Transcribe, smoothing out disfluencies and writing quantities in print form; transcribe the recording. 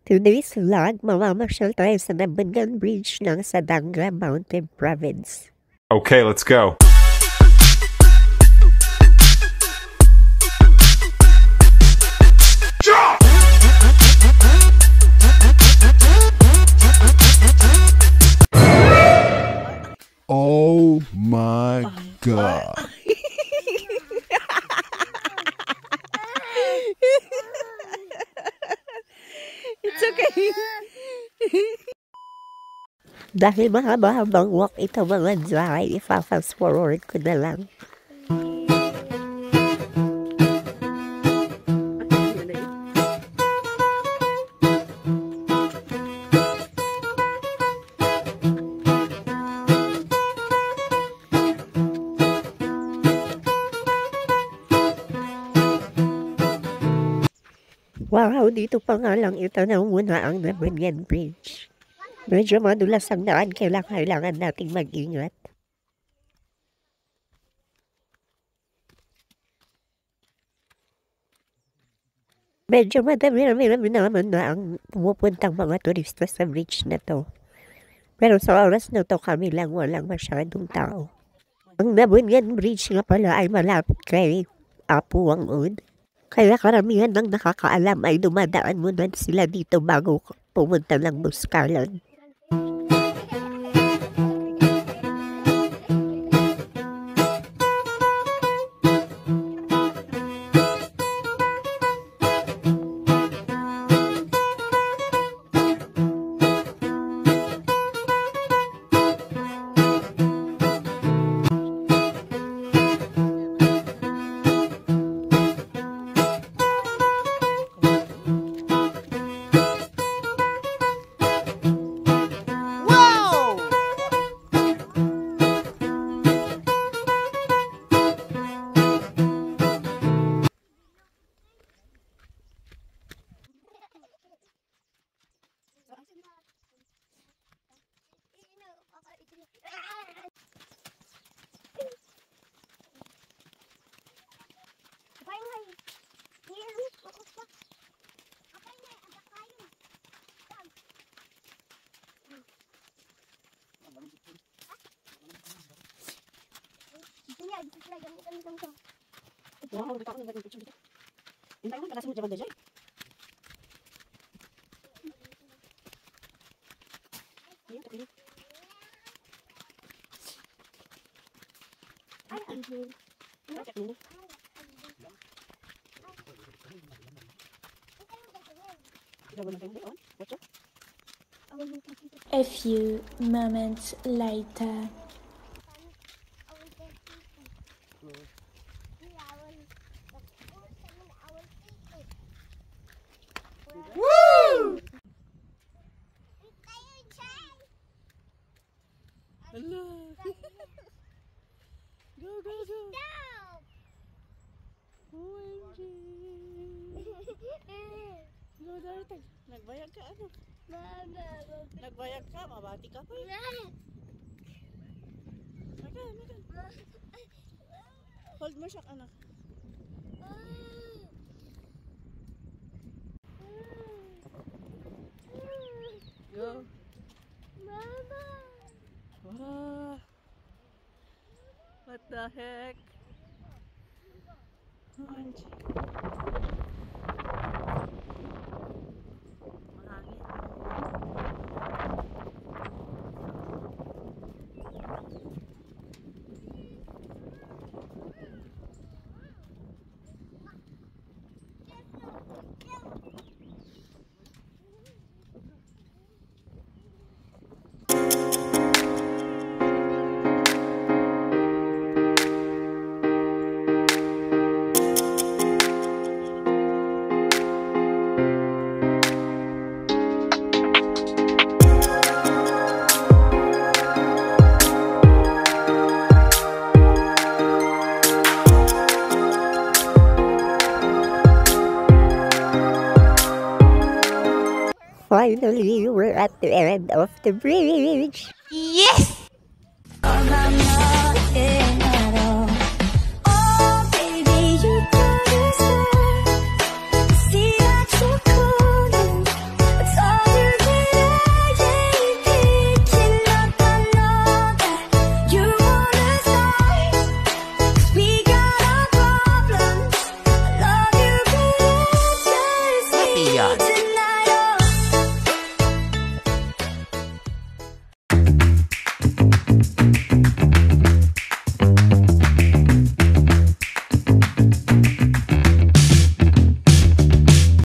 Today's vlog, mamamasyal tayo sa NABENNGAN Bridge ng Sadanga Mountain Province. Okay, let's go. Oh my God. It's okay. Dahil mahaba-habang walk ito mga dry, ipa-fast forward ko na lang. Wow, dito pa nga lang ito na muna ang NABENNGAN Bridge. Medyo madulas ang daan, kailangan nating mag-ingat. Medyo madami naman na ang pumupuntang mga turista sa bridge na to. Pero sa oras na to kami lang walang masyadong tao. Ang NABENNGAN Bridge nga pala ay malapit kay Apuangon. Kaya karamihan ng nakakaalam ay dumadaan muna sila dito bago pumunta ng Buskalan. A few moments later. Woo! Hello. Go, go, go. OMG. Go, Dartag. Nagbayag ka, ano? Nagbayag ka, mabati ka pa. Magan. Hold mo siya, anak. Go. Mama. Wow. What the heck? OMG. Finally, we're at the end of the bridge. Yes!